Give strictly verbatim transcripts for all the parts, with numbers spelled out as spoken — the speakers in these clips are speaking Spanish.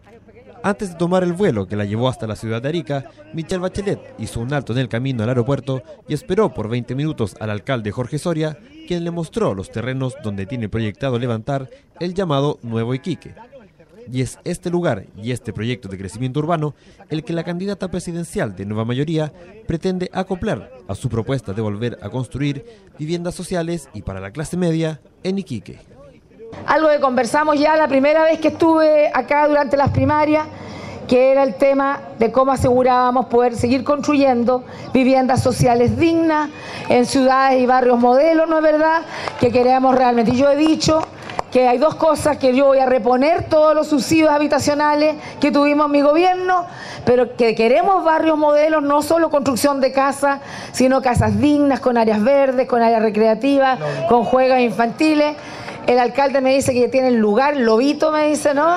Antes de tomar el vuelo que la llevó hasta la ciudad de Arica, Michelle Bachelet hizo un alto en el camino al aeropuerto y esperó por veinte minutos al alcalde Jorge Soria, quien le mostró los terrenos donde tiene proyectado levantar el llamado Nuevo Iquique. Y es este lugar y este proyecto de crecimiento urbano el que la candidata presidencial de Nueva Mayoría pretende acoplar a su propuesta de volver a construir viviendas sociales y para la clase media en Iquique. Algo que conversamos ya la primera vez que estuve acá durante las primarias, que era el tema de cómo asegurábamos poder seguir construyendo viviendas sociales dignas en ciudades y barrios modelos, ¿no es verdad?, que queremos realmente. Y yo he dicho que hay dos cosas, que yo voy a reponer todos los subsidios habitacionales que tuvimos en mi gobierno, pero que queremos barrios modelos, no solo construcción de casas, sino casas dignas, con áreas verdes, con áreas recreativas, con juegos infantiles. El alcalde me dice que tiene el lugar, Lobito me dice, ¿no?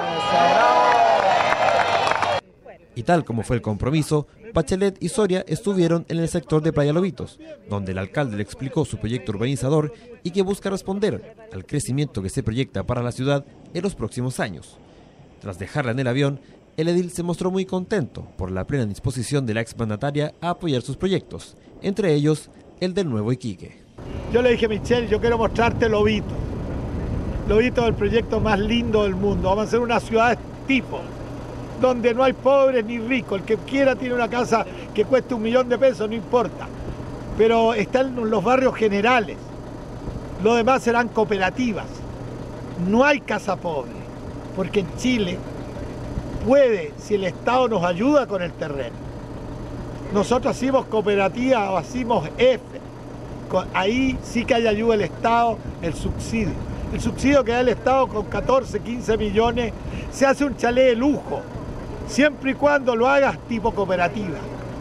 Y tal como fue el compromiso, Bachelet y Soria estuvieron en el sector de Playa Lobitos, donde el alcalde le explicó su proyecto urbanizador y que busca responder al crecimiento que se proyecta para la ciudad en los próximos años. Tras dejarla en el avión, el edil se mostró muy contento por la plena disposición de la exmandataria a apoyar sus proyectos, entre ellos el del Nuevo Iquique. Yo le dije, Michelle, yo quiero mostrarte Lobito. Lobito es el proyecto más lindo del mundo. Vamos a hacer una ciudad tipo, donde no hay pobres ni ricos. El que quiera tiene una casa que cueste un millón de pesos, no importa. Pero están en los barrios generales. Lo demás serán cooperativas. No hay casa pobre, porque en Chile puede, si el Estado nos ayuda con el terreno. Nosotros hacemos cooperativa o hacemos F. Ahí sí que hay ayuda del Estado, el subsidio. El subsidio que da el Estado con catorce, quince millones, se hace un chalet de lujo, siempre y cuando lo hagas tipo cooperativa,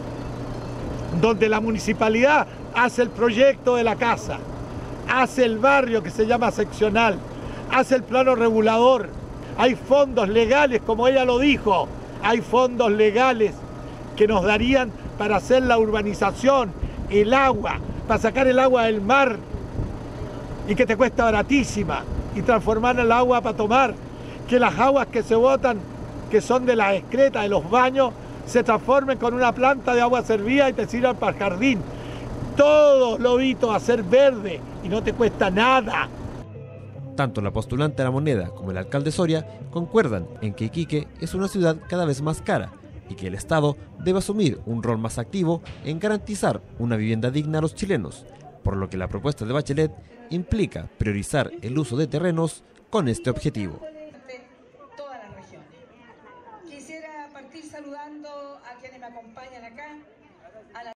donde la municipalidad hace el proyecto de la casa, hace el barrio que se llama seccional, hace el plano regulador, hay fondos legales, como ella lo dijo, hay fondos legales que nos darían para hacer la urbanización, el agua, para sacar el agua del mar, y que te cuesta baratísima, y transformar el agua para tomar, que las aguas que se botan, que son de las excretas, de los baños, se transformen con una planta de agua servida y te sirvan para el jardín. Todo, Lobito, a ser verde, y no te cuesta nada. Tanto la postulante a la moneda como el alcalde Soria concuerdan en que Iquique es una ciudad cada vez más cara y que el Estado debe asumir un rol más activo en garantizar una vivienda digna a los chilenos, por lo que la propuesta de Bachelet implica priorizar el uso de terrenos con este objetivo. Quisiera partir saludando a quienes me acompañan acá.